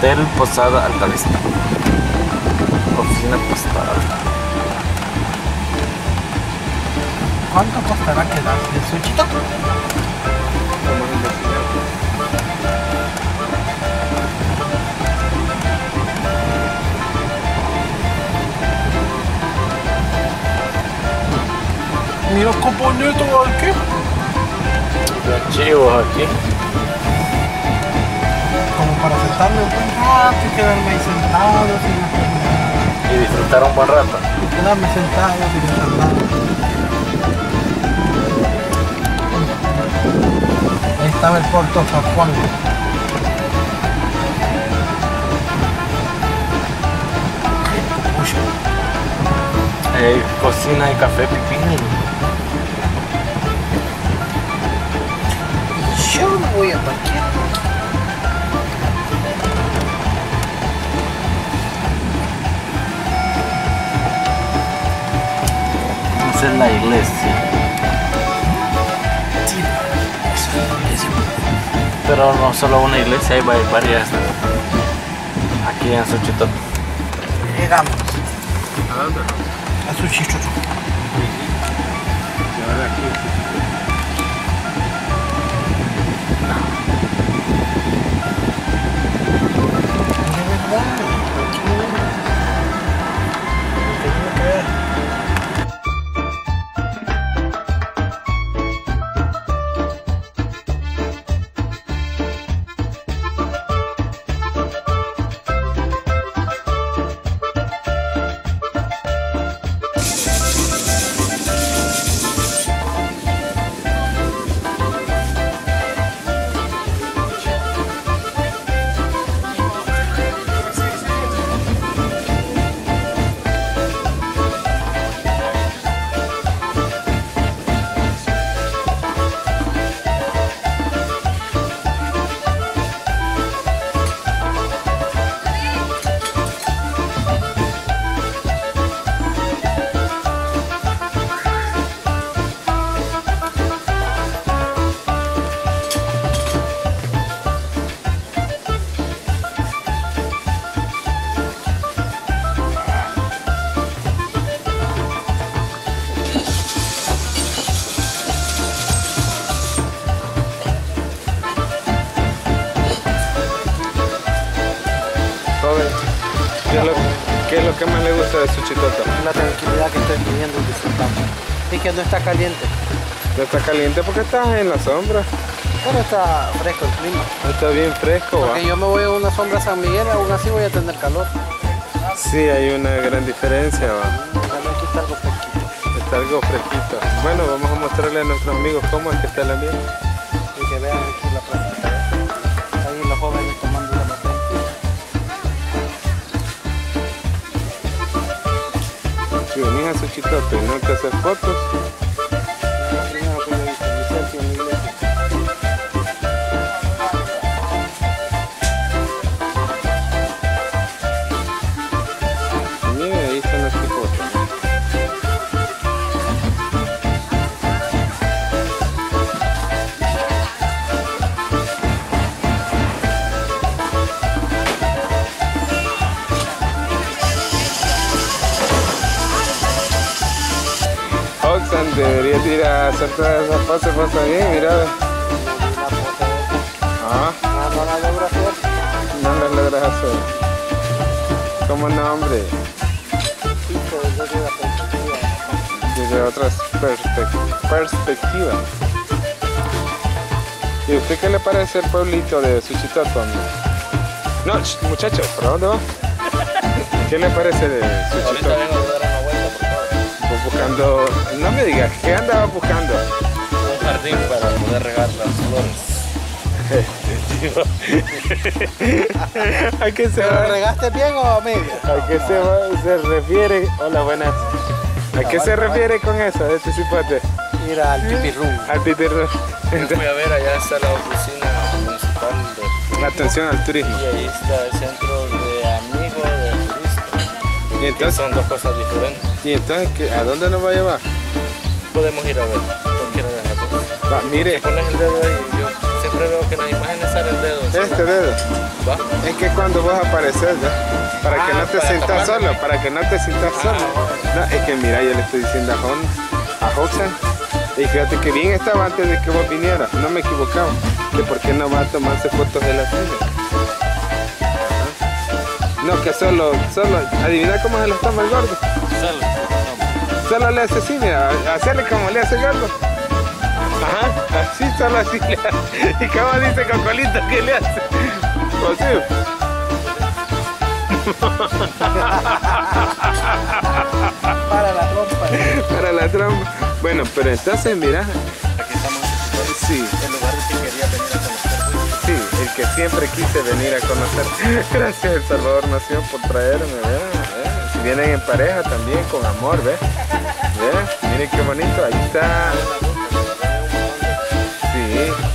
Hotel Posada Altavista. Oficina postal. ¿Cuánto costará quedarse en Suchito? Mira qué bonito aquí. Los chivos aquí. Como para sentarme un buen rato y quedarme ahí sentado sin hacer nada. Y disfrutar un buen rato. Y quedarme sentado sin hacer nada. Ahí estaba el Puerto San Juan. Cocina y café pipín. Yo no voy a parquear. Esa es la iglesia. Sí, eso es la iglesia. Pero no solo una iglesia, hay varias aquí en Suchitoto. Llegamos ¿A dónde? a Suchito. Y ahora aquí. De verdad. No te creer. ¿Qué es lo que más le gusta de Suchitoto? La tranquilidad que estoy viviendo y disfrutando. Y que no está caliente. No está caliente porque estás en la sombra. Pero está fresco el clima. Está bien fresco, ¿va? Porque yo me voy a una sombra San Miguel, aún así voy a tener calor. Sí, hay una gran diferencia, ¿va? Aquí está algo fresquito. Está algo fresquito. Bueno, vamos a mostrarle a nuestros amigos cómo es que está el ambiente. Y que vean aquí la placita. Ahí los jóvenes tomando una botella. Si venís a Suchitoto y no te haces fotos, Primero que yo he visto, mi selfie en la iglesia. miren, ahí están las fotos. Oxan, deberías ir a hacer todas esas poses, pasa bien, mira. Ah, No la logro hacer. no las logras hacer. ¿Cómo no, hombre? Sí, pero yo digo la perspectiva. Desde otras perspectivas. ¿Y a usted qué le parece el pueblito de Suchitoto, amigo? No, muchachos, ¿para dónde va? ¿Qué le parece de Ahorita Suchitoto? vengo a dar una vuelta, por favor. Pues buscando, no me digas, ¿qué andaba buscando? Un jardín para poder regar las flores. ¿A qué se ¿Pero va? regaste bien o a medio? ¿A qué se refiere? Hola, buenas. ¿A qué se refiere con eso, de este cipote? Ir al pipirrum. Al pipirro. Voy a ver, allá está la oficina municipal de... Atención al turismo. Y ahí está el centro de amigos del turista. Y Que entonces, son dos cosas diferentes. ¿a dónde nos va a llevar? Podemos ir a ver cualquiera de las dos. Va, mire, Si pones el dedo ahí, yo sé siempre veo que en las imágenes sale el dedo. Este dedo. ¿Va? Es que cuando vos apareces, ¿ya? Para que no te para sientas taparme. solo, para que no te sientas solo. No, es que mira, yo le estoy diciendo a Hoxan, y fíjate que bien estaba antes de que vos vinieras, no me equivocaba, que por qué no va a tomarse fotos de la silla. No, que solo, adivina cómo se las toma el gordo. Solo le hace así, mira, hacerle como le hace el gordo. Ajá, así, solo así le hace. Y como dice Cocolito que le hace. ¿O sí? Para la trompa. Para la trompa. Bueno, pero entonces mira, Aquí estamos sí, en el lugar que quería venir a conocer. sí, el que siempre quise venir a conocer. Gracias El Salvador Nación por traerme, ¿verdad? Si vienen en pareja también, con amor, ¿ves? ¿Ves? Miren qué bonito, ahí está. Sí.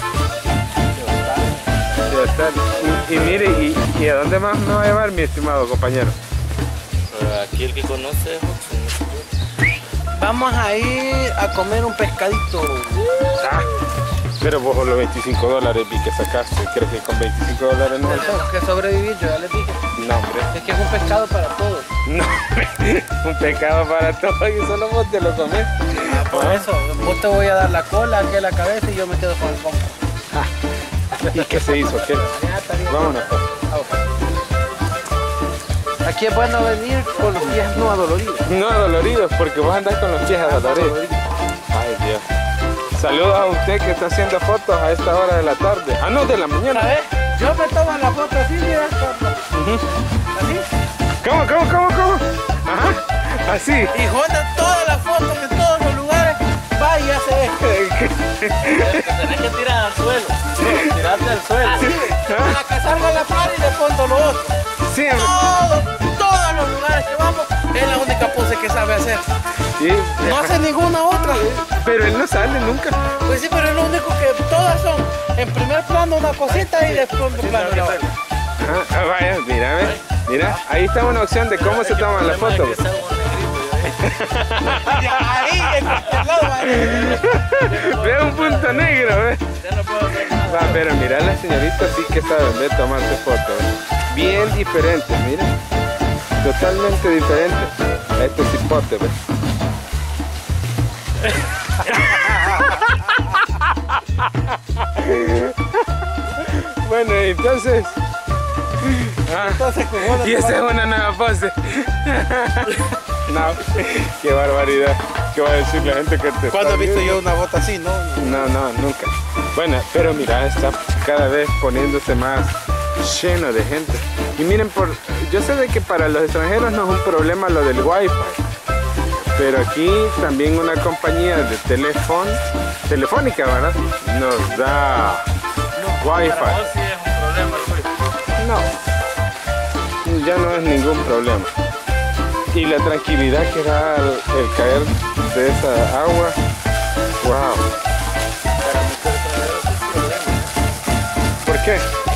Ya está. Y mire, ¿y a dónde más me va a llevar mi estimado compañero? Aquí el que conoce Vamos a ir a comer un pescadito. Ah, pero vos los $25 vi que sacaste, ¿crees que con $25 no alcanza? Tenemos que sobrevivir, yo ya les dije. No, hombre. Es que es un pescado para todos. No, un pecado para todos y solo vos te lo comes. Por eso, vos te voy a dar la cola, que la cabeza y yo me quedo con el pompo. ¿Y qué se hizo? ¿Qué? Ya está bien. Vámonos. Pues. Aquí es bueno venir con los pies no adoloridos. No doloridos, porque vos andás con los pies adoloridos. Ay, Dios. Saludos a usted que está haciendo fotos a esta hora de la tarde. Ah, no, de la mañana. ¿Sabes? Yo me tomo la foto así, mira. Así. ¿Cómo? Ajá, así. Y Jota todas las fotos de todos los lugares. Va y hace esto. tenés que tirar al suelo. No, tirarte al suelo. Así. Para que salga la par y de fondo lo otro. Sí, Todos los lugares que vamos es la única pose que sabe hacer. sí. No hace ninguna otra. Pero él no sale nunca. Pues sí, pero es lo único que todas son en primer plano una cosita y después en plano la otra. Ajá, vaya, mira, ve. Mira, ahí está una opción de cómo se toman las fotos. Ahí, en cualquier lado. Ve un punto negro, ve. Ya no puedo hacer nada. Va, pero mira, las señoritas sí que saben de tomarse fotos. Bien diferentes, mira. Totalmente diferentes a estos hipotes, ¿ves? Bueno, entonces... y esa es una nueva pose. No, qué barbaridad. ¿Qué va a decir la gente que te ¿Cuándo está he visto viendo? yo una bota así? No. No, nunca. Bueno, pero mira, está cada vez poniéndose más lleno de gente. Y miren, yo sé de que para los extranjeros no es un problema lo del wifi, pero aquí también una compañía de telefónica, ¿verdad? Nos da wifi. Para vos sí es un problema el wifi. No, ya no es ningún problema. Y la tranquilidad que da el caer de esa agua, wow. Para muchos extranjeros es un problema. ¿Por qué?